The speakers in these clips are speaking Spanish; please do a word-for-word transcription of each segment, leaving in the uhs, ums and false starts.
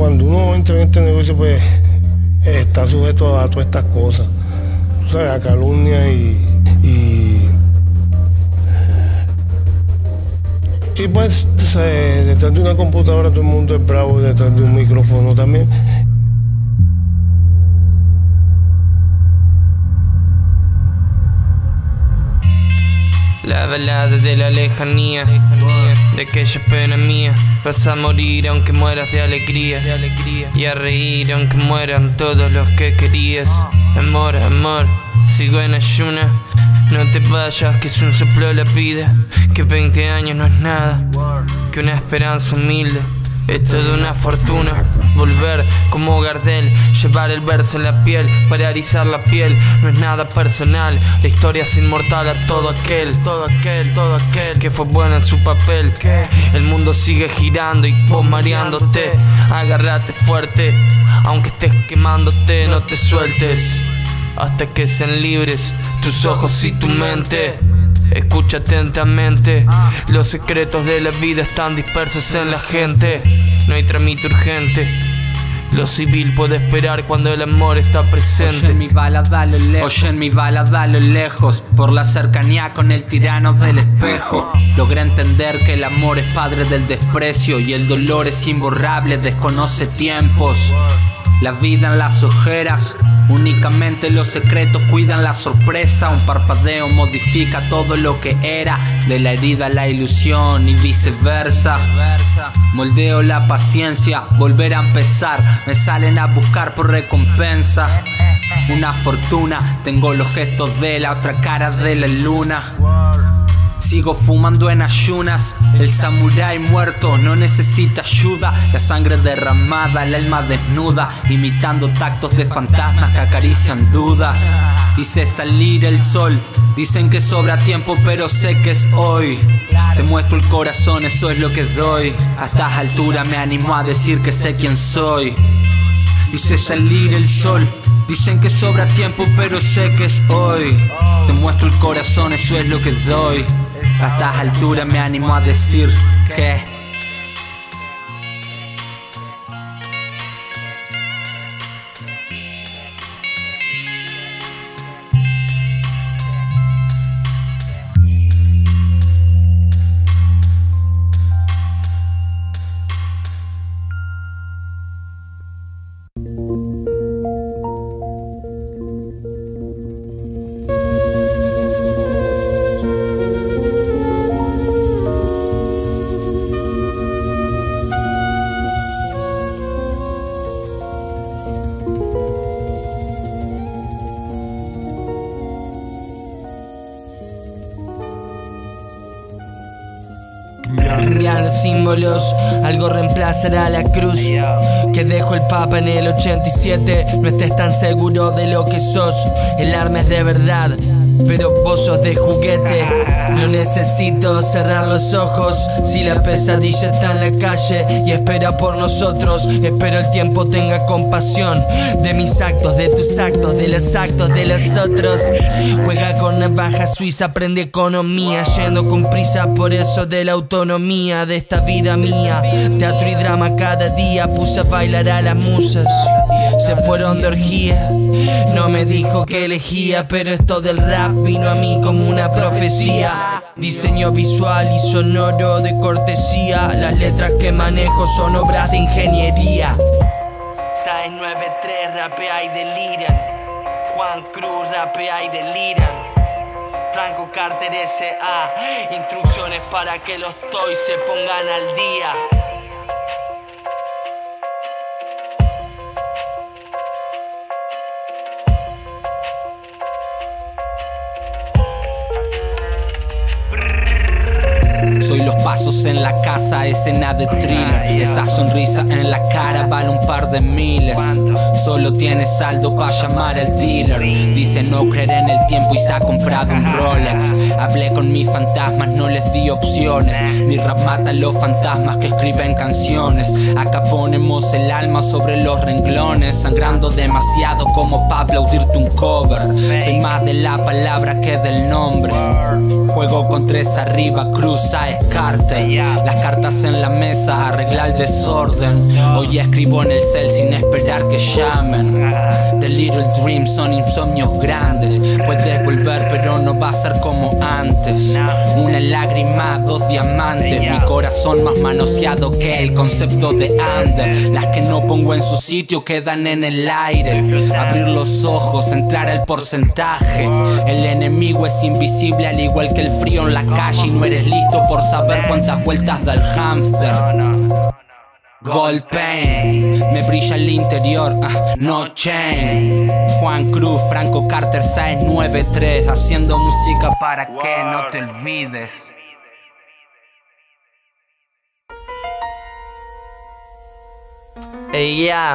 cuando uno entra en este negocio, pues está sujeto a todas estas cosas, o sea, a calumnia y, y, y pues, o sea, detrás de una computadora todo el mundo es bravo, detrás de un micrófono también. La balada de la lejanía, de aquella pena mía. Vas a morir aunque mueras de alegría, y a reír aunque mueran todos los que querías. Amor, amor, sigo en ayuna. No te vayas, que es un soplo la vida, que veinte años no es nada, que una esperanza humilde es toda una fortuna. Volver como Gardel, llevar el verso en la piel, paralizar la piel, no es nada personal. La historia es inmortal a todo aquel, todo aquel, todo aquel que fue bueno en su papel. El mundo sigue girando y vos mareándote. Agárrate fuerte, aunque estés quemándote, no te sueltes hasta que sean libres tus ojos y tu mente. Escucha atentamente, los secretos de la vida están dispersos en la gente. No hay trámite urgente, lo civil puede esperar cuando el amor está presente. Oye en mi balada a lo lejos, oye en mi balada a lo lejos, por la cercanía con el tirano del espejo. Logré entender que el amor es padre del desprecio y el dolor es imborrable, desconoce tiempos. La vida en las ojeras, únicamente los secretos cuidan la sorpresa. Un parpadeo modifica todo lo que era, de la herida a la ilusión y viceversa. Moldeo la paciencia, volver a empezar. Me salen a buscar por recompensa. Una fortuna, tengo los gestos de la otra cara de la luna. Sigo fumando en ayunas, el samurái muerto no necesita ayuda. La sangre derramada, el alma desnuda, imitando tactos de fantasmas que acarician dudas. Hice salir el sol, dicen que sobra tiempo pero sé que es hoy. Te muestro el corazón, eso es lo que doy. A estas alturas me animo a decir que sé quién soy. Hice salir el sol, dicen que sobra tiempo pero sé que es hoy. Te muestro el corazón, eso es lo que doy. A estas alturas me animo a decir que cambian los símbolos, algo reemplazará la cruz que dejó el Papa en el ochenta y siete. No estés tan seguro de lo que sos, el arma es de verdad, pero vos sos de juguete. No necesito cerrar los ojos si la pesadilla está en la calle y espera por nosotros. Espero el tiempo tenga compasión de mis actos, de tus actos, de los actos de los otros. Juega con navaja suiza, aprende economía, yendo con prisa por eso de la autonomía de esta vida mía. Teatro y drama cada día, puse a bailar a las musas, se fueron de orgía. No me dijo que elegía, pero esto del rap vino a mí como una profecía. Diseño visual y sonoro de cortesía, las letras que manejo son obras de ingeniería. seis nueve tres rapea y deliran, Juan Cruz rapea y deliran, Franco Carter S A, instrucciones para que los toys se pongan al día. Soy los pasos en la casa, escena de thriller. Esa sonrisa en la cara vale un par de miles. Solo tiene saldo para llamar al dealer. Dice no creer en el tiempo y se ha comprado un Rolex. Hablé con mis fantasmas, no les di opciones. Mi rap mata a los fantasmas que escriben canciones. Acá ponemos el alma sobre los renglones, sangrando demasiado como para aplaudirte un cover. Soy más de la palabra que del nombre. Juego con tres arriba, cruza, Carter. Las cartas en la mesa, arregla el desorden. Hoy escribo en el cel sin esperar que llamen. The little dreams son insomnios grandes. Puedes volver pero no va a ser como antes. Una lágrima, dos diamantes. Mi corazón más manoseado que el concepto de under. Las que no pongo en su sitio quedan en el aire. Abrir los ojos, entrar al porcentaje. El enemigo es invisible al igual que el frío en la calle. Y no eres listo por saber cuántas vueltas da el hámster. Gold Pain, me brilla el interior, ah, no chain. Juan Cruz, Franco Carter, seis nueve tres. Haciendo música para que no te olvides. Ey, ya.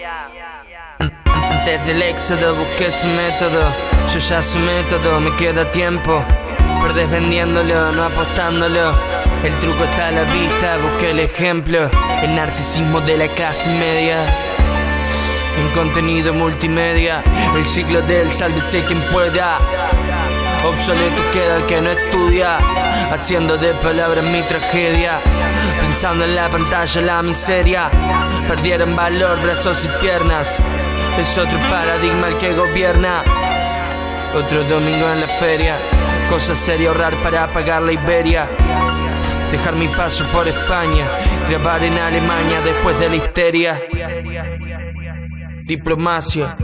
Antes del éxodo busqué su método. Yo ya su método, me queda tiempo. Perdés vendiéndolo, no apostándolo. El truco está a la vista, busqué el ejemplo. El narcisismo de la clase media. En contenido multimedia. El ciclo del sálvese quien pueda. Obsoleto queda el que no estudia. Haciendo de palabras mi tragedia. Pensando en la pantalla la miseria. Perdieron valor brazos y piernas. Es otro paradigma el que gobierna. Otro domingo en la feria. Cosa seria ahorrar para pagar la Iberia. Dejar mi paso por España. Grabar en Alemania después de la histeria. Diplomacia.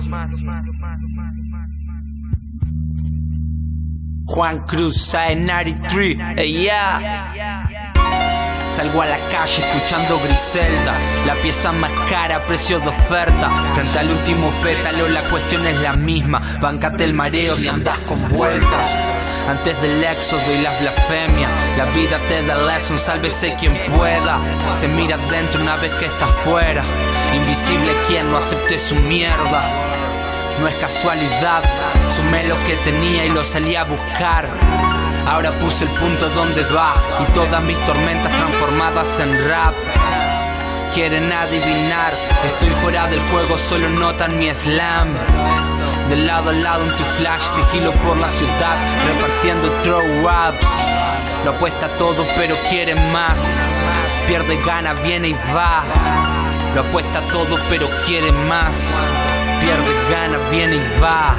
Juan Cruz, noventa y tres. Hey, yeah. Salgo a la calle escuchando Griselda. La pieza más cara, precio de oferta. Frente al último pétalo la cuestión es la misma. Bancate el mareo si andas con vueltas. Antes del éxodo y las blasfemias, la vida te da lesson, sálvese quien pueda. Se mira adentro una vez que está fuera. Invisible quien no acepte su mierda. No es casualidad, sumé lo que tenía y lo salí a buscar. Ahora puse el punto donde va y todas mis tormentas transformadas en rap. Quieren adivinar, estoy fuera del juego, solo notan mi slam. De lado a lado en tu flash, sigilo por la ciudad, repartiendo throw ups. Lo apuesta todo pero quiere más. Pierde, gana, viene y va. Lo apuesta todo pero quiere más. Pierde, gana, viene y va.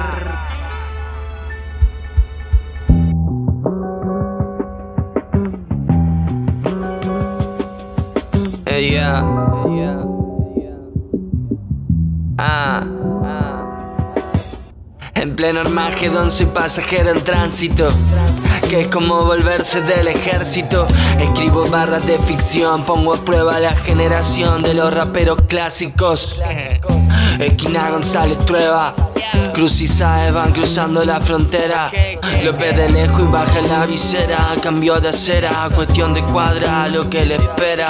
Ella. Ah. En pleno Armagedón soy pasajero en tránsito, que es como volverse del ejército. Escribo barras de ficción, pongo a prueba la generación de los raperos clásicos. Esquina González Trueba, Cruz y Saez van cruzando la frontera. Lo ve de lejos y baja la visera. Cambio de acera, cuestión de cuadra, lo que le espera.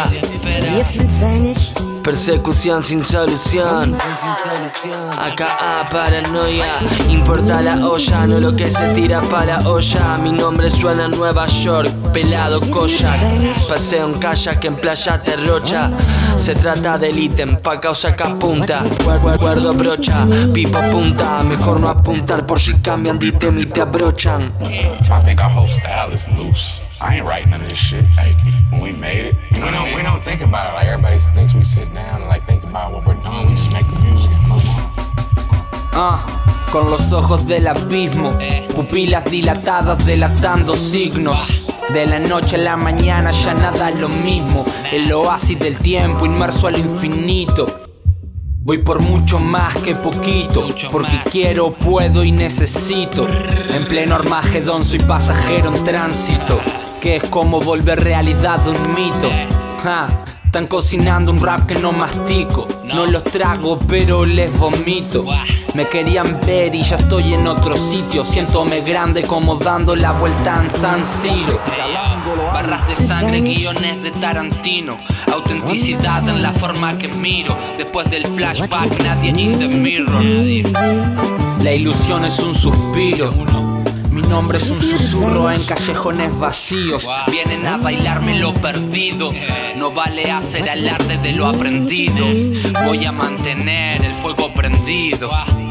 Persecución sin solución. Acá a paranoia. Importa la olla, no lo que se tira para la olla. Mi nombre suena en Nueva York, pelado Koyak. Paseo en kayak en playa Terrocha. Se trata del ítem, pa' causa que apunta. Guardo brocha, pipa punta. Mejor no apuntar por si cambian de ítem y te abrochan. I think our whole style is loose. I ain't writing none of this shit. Like, when we made it, you know, we don't, we don't think about it. Like, everybody thinks we sit down and like think about what we're doing. We just make the music and move on. Ah, con los ojos del abismo, pupilas dilatadas delatando signos. De la noche a la mañana ya nada es lo mismo. El oasis del tiempo inmerso al infinito. Voy por mucho más que poquito, porque quiero, puedo y necesito. En pleno Armagedón soy pasajero en tránsito, que es como volver realidad un mito. Ja, están cocinando un rap que no mastico. No los trago pero les vomito. Me querían ver y ya estoy en otro sitio. Siéntome grande como dando la vuelta en San Siro. Barras de sangre, guiones de Tarantino. Autenticidad en la forma que miro. Después del flashback nadie in the mirror. La ilusión es un suspiro. Mi nombre es un susurro en callejones vacíos. Vienen a bailarme lo perdido. No vale hacer alarde de lo aprendido. Voy a mantener el fuego prendido.